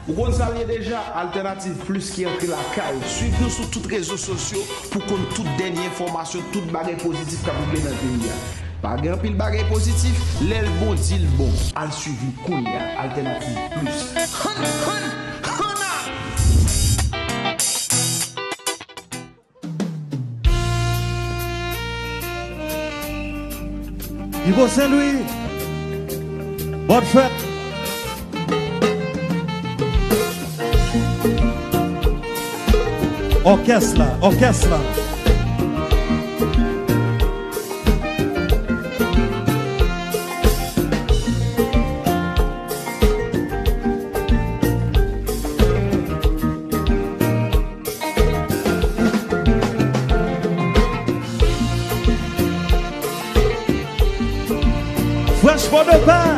Vous connaissez déjà Alternative Plus qui entre la caille. Suivez-nous sur tous les réseaux sociaux pour qu'on ait toute dernière information, toute bagarre positive qui a dans le pays. Pas grand pile bagarre positif, l'aile bon dit le bon. Al suivi Kounia, Alternative Plus. Yves Saint-Louis, bonne fête. Orchestre là, orchestre là. Franchement de pain.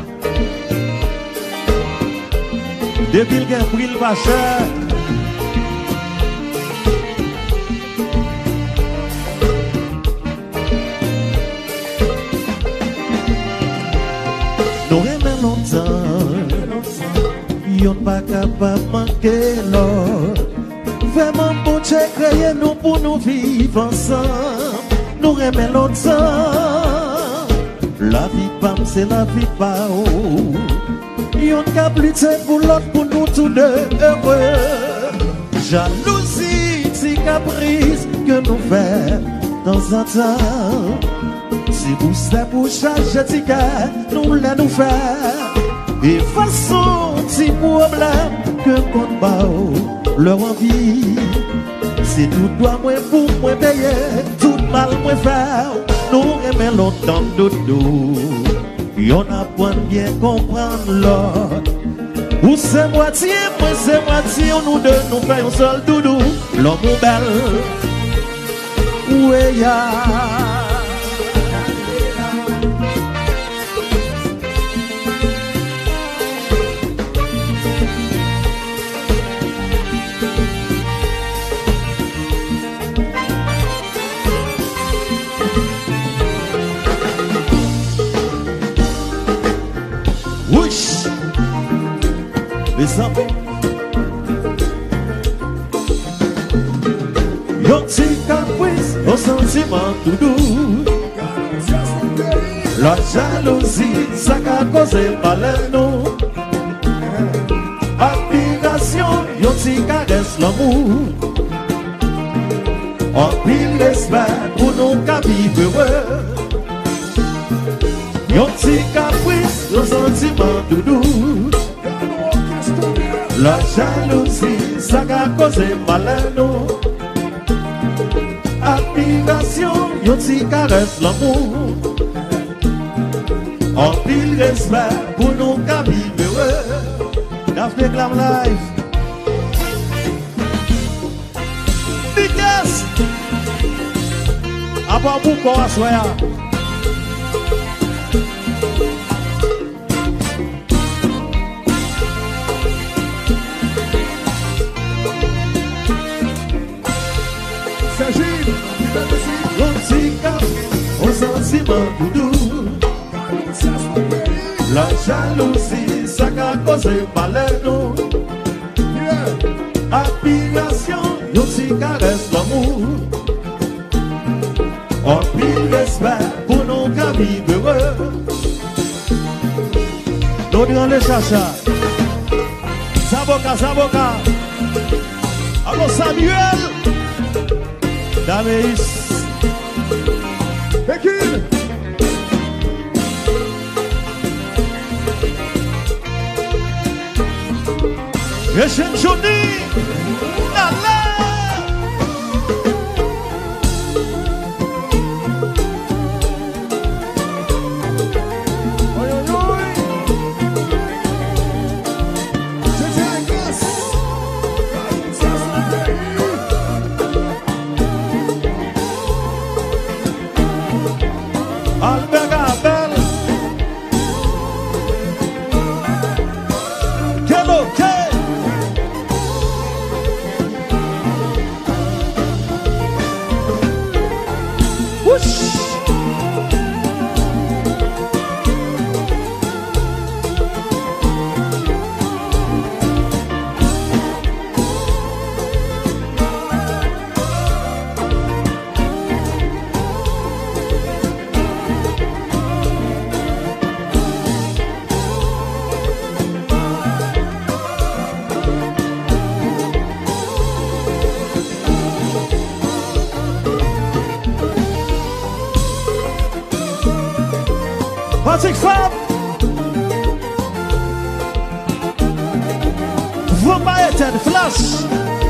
Depuis qu'il a pris le machin. Nous aimons longtemps, y'en pas capable de manquer l'or. Vraiment bon Dieu créé nous pour nous vivre ensemble. Nous aimons longtemps, la vie pas c'est la vie pas haut. Y'en cap lutter pour l'autre pour nous tous deux heureux. Jalousie, si caprice que nous faisons de temps en temps. Si vous savez pour changer ticket, nous la nous faire. Et façon, si problème que compte pas leur envie. C'est tout droit moins pour moins payer, tout mal moins faire. Nous aimons longtemps dodo. Y'en a point bien comprendre l'autre. Ou c'est moitié, moi c'est moitié, nous deux nous faisons un seul doudou. Lanmou Bel, où est ya? Ouch! Les enfants. Yon ti caprice au sentiment tout doux. La jalousie, ça a causé malheur nous. Admiration, yon ti caresse l'amour. En pile respect pour nous qu'à vivre heureux. Yon ti caprice au sentiment tout doux. La jalousie, ça a causé malheur nous. Admiration, yon ti caresse l'amour. En pile respect pour nous qu'à vivre heureux. Café Glam Life. Vitesse. Avant vous qu'on a soya. Au sentiment doudou. La jalousie, ça a causé malheur nous. Admiration, yon si caresse l'amour. En pile respect pour nous qu'à vivre heureux. Nous disons les chachas. Saboka, Saboka. Allô Samuel. Dameis. Bekir. Echen Johnny. Nala. Oi, oi, oi. C'est la classe. Albert Gabel. Quel ok. Patrick Fab. Vous m'arrêtez de flash.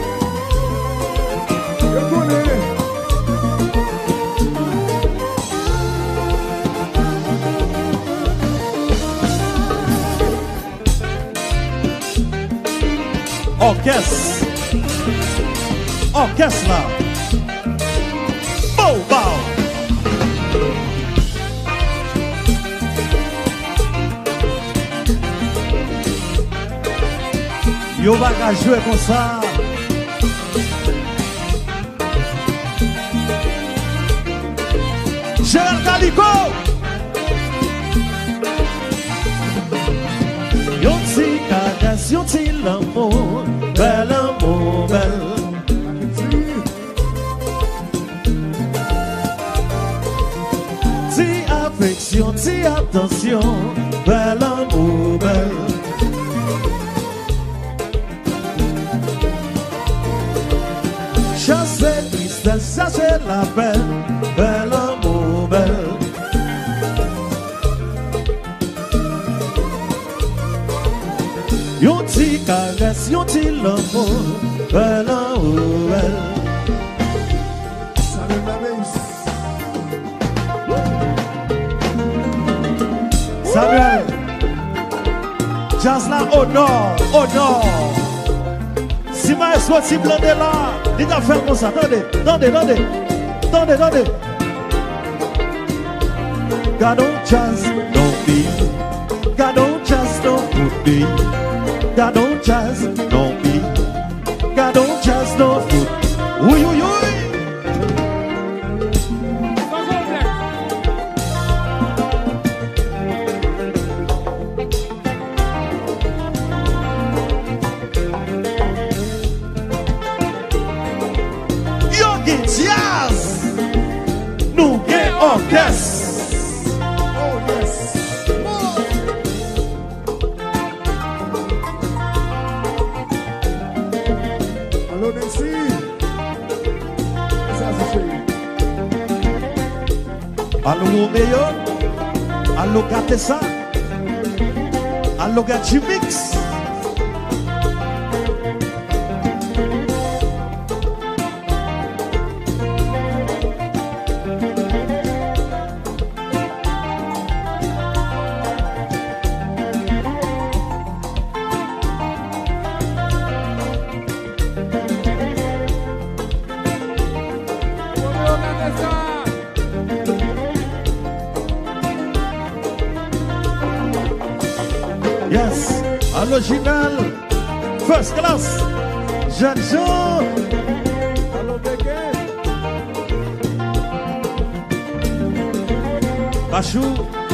Orchestre. Orchestre là. Bow, bow. Yo va jouer comme ça. Gérald Calico. Yon ti caresse, yon ti l'amour, bel amour, bel. Ti affection, ti attention, bel amour, bel. Chasser tristesse, chasser la peine, bel amour, bel. Yon ti caresse, yon ti l'amour, bel amour, bel. Samuel, jazz là au nord, au nord. Si ma sorti blanc de là, il a fait comme ça. Attendez. God don't just don't be. God don't just don't be. God don't just don't be. God don't just don't be. Oui, oui, oui. Yes. Oh yes. Allô Nancy. Ça c'est chéri. Allô Romeo. Allô Gatessa. Allô Gatchimix. Yes, original, first class, jeune Jean. Allô Bégué. Bachou.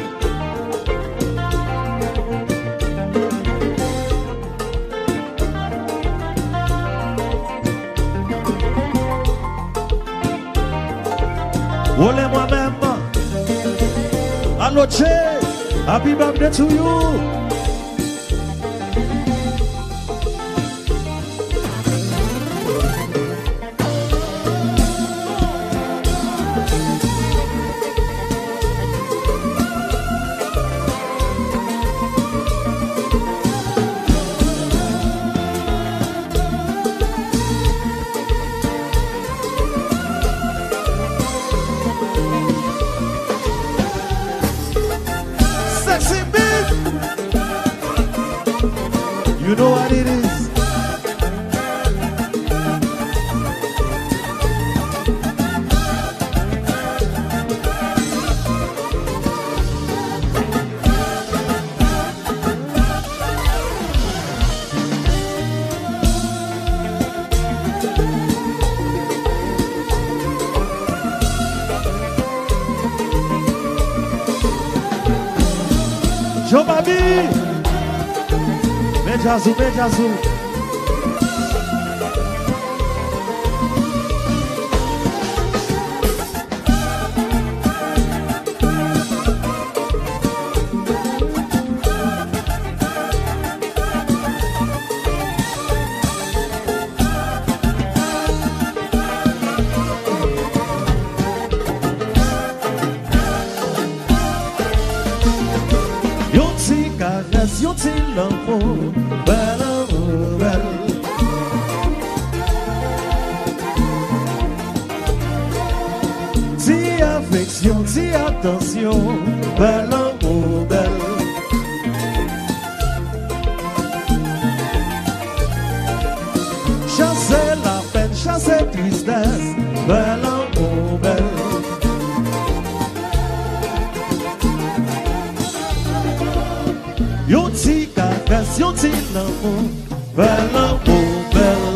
Olé moi-même. Allô Che, happy birthday to you. You know what it is. Joe Babi. Mejazu. yon ti attention, bel Lanmou Bel. Chasser la peine, chasser tristesse, bel Lanmou Bel. Yon ti caresse, yon ti l'amour, bel Lanmou Bel.